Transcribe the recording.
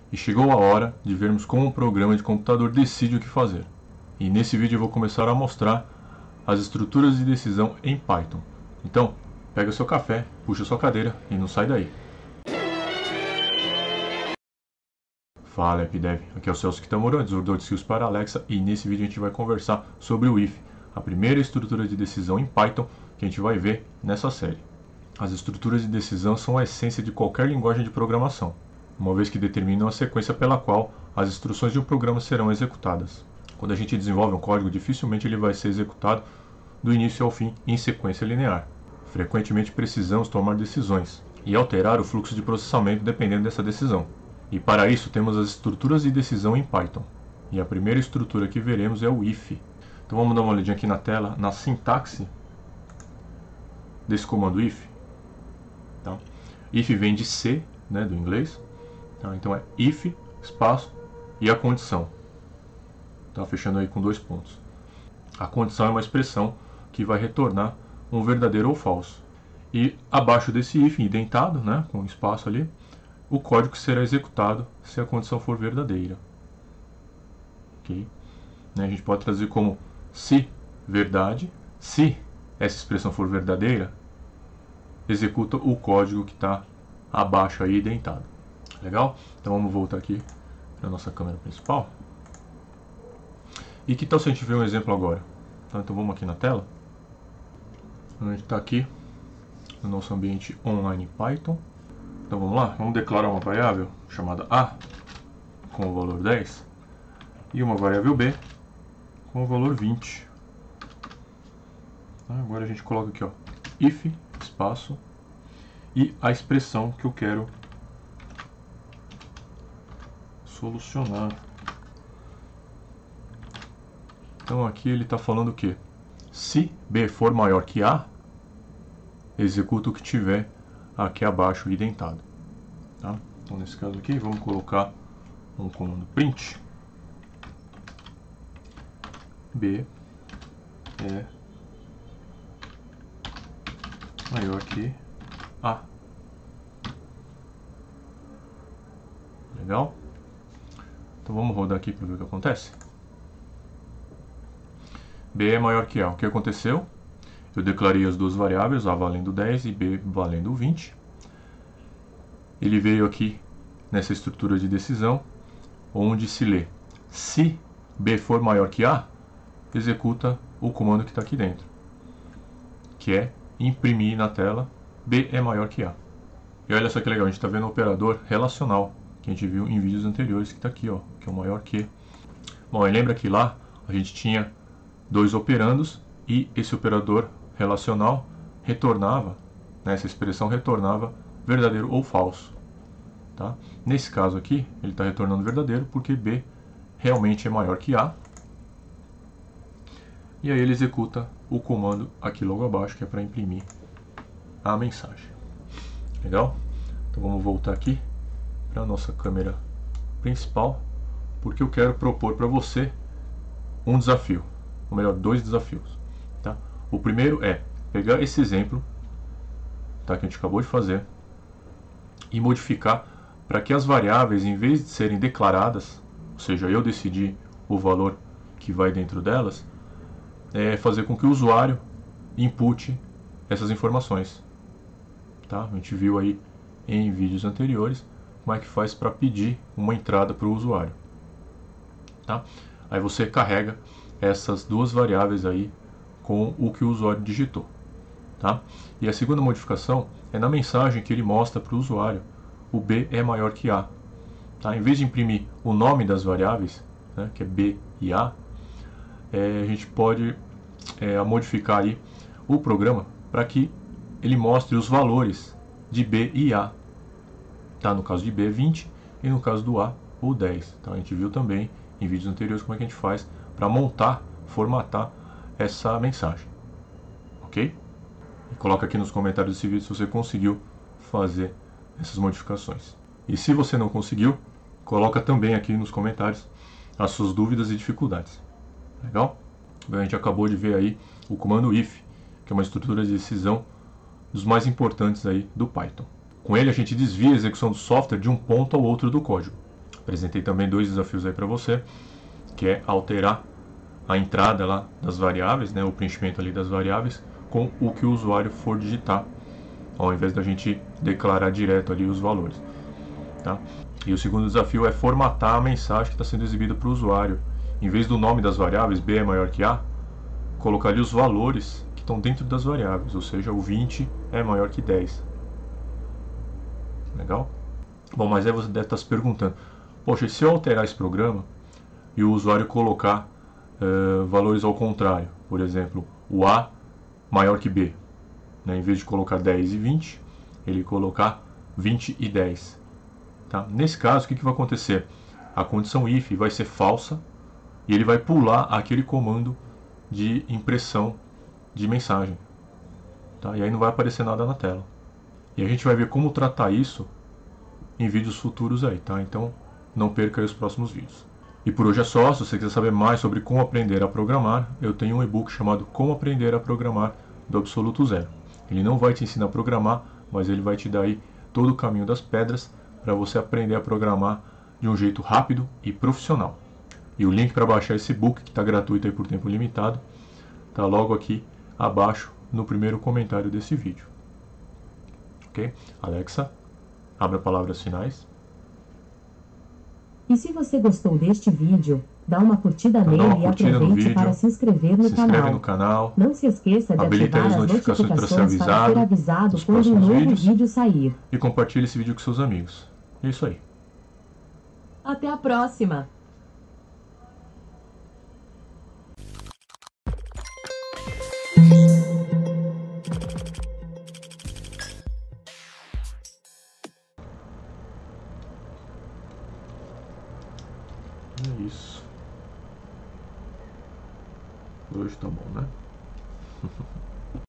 e chegou a hora de vermos como um programa de computador decide o que fazer. E nesse vídeo eu vou começar a mostrar as estruturas de decisão em Python. Então, pega o seu café, puxa a sua cadeira e não sai daí. Fala AppDev, aqui é o Celso Kitamura, desenvolvedor de skills para Alexa, e nesse vídeo a gente vai conversar sobre o if, a primeira estrutura de decisão em Python que a gente vai ver nessa série. As estruturas de decisão são a essência de qualquer linguagem de programação, uma vez que determinam a sequência pela qual as instruções de um programa serão executadas. Quando a gente desenvolve um código, dificilmente ele vai ser executado do início ao fim em sequência linear. Frequentemente precisamos tomar decisões e alterar o fluxo de processamento dependendo dessa decisão. E para isso temos as estruturas de decisão em Python. E a primeira estrutura que veremos é o if. Então vamos dar uma olhadinha aqui na tela, na sintaxe desse comando if. Tá? If vem de C, né, do inglês. Tá? Então é if, espaço e a condição. Tá? Fechando aí com 2 pontos. A condição é uma expressão que vai retornar um verdadeiro ou falso. E abaixo desse if, indentado, né, com espaço ali, o código será executado se a condição for verdadeira. Okay? A gente pode traduzir como se verdade, se essa expressão for verdadeira, executa o código que está abaixo aí indentado. Legal? Então vamos voltar aqui para a nossa câmera principal. E que tal se a gente ver um exemplo agora? Então vamos aqui na tela. A gente está aqui no nosso ambiente online Python. Então vamos lá, vamos declarar uma variável chamada A com o valor 10 e uma variável B com o valor 20. Agora a gente coloca aqui, ó, if, espaço, e a expressão que eu quero solucionar. Então aqui ele está falando o quê? Se B for maior que A, executa o que tiver aqui abaixo indentado. Tá? Então nesse caso aqui vamos colocar um comando print B é maior que A. Legal? Então vamos rodar aqui para ver o que acontece. B é maior que A. O que aconteceu? Eu declarei as duas variáveis, A valendo 10 e B valendo 20. Ele veio aqui nessa estrutura de decisão, onde se lê se B for maior que A, executa o comando que está aqui dentro, que é imprimir na tela B é maior que A. E olha só que legal, a gente está vendo o operador relacional, que a gente viu em vídeos anteriores, que está aqui, ó, que é o maior que. Bom, e lembra que lá a gente tinha dois operandos e esse operador relacional retornava, né, essa expressão retornava verdadeiro ou falso. Tá? Nesse caso aqui, ele está retornando verdadeiro porque B realmente é maior que A. E aí ele executa o comando aqui logo abaixo, que é para imprimir a mensagem. Legal? Então vamos voltar aqui para a nossa câmera principal, porque eu quero propor para você um desafio, ou melhor, 2 desafios. Tá? O primeiro é pegar esse exemplo, tá, que a gente acabou de fazer e modificar para que as variáveis, em vez de serem declaradas, ou seja, eu decidir o valor que vai dentro delas, fazer com que o usuário inpute essas informações. Tá? A gente viu aí em vídeos anteriores como é que faz para pedir uma entrada para o usuário. Tá? Aí você carrega essas duas variáveis aí com o que o usuário digitou. Tá? E a segunda modificação é na mensagem que ele mostra para o usuário o B é maior que A. Tá? Em vez de imprimir o nome das variáveis, né, que é B e A, a gente pode modificar aí o programa para que ele mostre os valores de B e A. Tá? No caso de B é 20 e no caso do A o 10. Então a gente viu também em vídeos anteriores como é que a gente faz para montar, formatar essa mensagem. Ok? E coloca aqui nos comentários desse vídeo se você conseguiu fazer essas modificações. E se você não conseguiu, coloca também aqui nos comentários as suas dúvidas e dificuldades. Legal? Bem, a gente acabou de ver aí o comando if, que é uma estrutura de decisão dos mais importantes aí do Python. Com ele a gente desvia a execução do software de um ponto ao outro do código. Apresentei também 2 desafios aí para você, que é alterar a entrada lá das variáveis, né, o preenchimento ali das variáveis, com o que o usuário for digitar, ao invés da gente declarar direto ali os valores. Tá? E o segundo desafio é formatar a mensagem que está sendo exibida para o usuário. Em vez do nome das variáveis, B é maior que A, colocar ali os valores que estão dentro das variáveis, ou seja, o 20 é maior que 10. Legal? Bom, mas aí você deve estar se perguntando, poxa, e se eu alterar esse programa e o usuário colocar valores ao contrário, por exemplo, o A maior que B, né? Em vez de colocar 10 e 20, ele colocar 20 e 10. Tá? Nesse caso, o que vai acontecer? A condição if vai ser falsa e ele vai pular aquele comando de impressão de mensagem. Tá? E aí não vai aparecer nada na tela. E a gente vai ver como tratar isso em vídeos futuros aí, tá? Então não perca aí os próximos vídeos. E por hoje é só. Se você quiser saber mais sobre como aprender a programar, eu tenho um e-book chamado Como Aprender a Programar do Absoluto Zero. Ele não vai te ensinar a programar, mas ele vai te dar aí todo o caminho das pedras para você aprender a programar de um jeito rápido e profissional. E o link para baixar esse e-book, que está gratuito aí por tempo limitado, está logo aqui abaixo no primeiro comentário desse vídeo. Ok? Alexa, abra palavras finais. E se você gostou deste vídeo, dá uma curtida nele e aproveite para se inscrever no canal. Não se esqueça de ativar as notificações para ser avisado quando um novo vídeo sair. E compartilhe esse vídeo com seus amigos. É isso aí. Até a próxima! É isso. Hoje tá bom, né?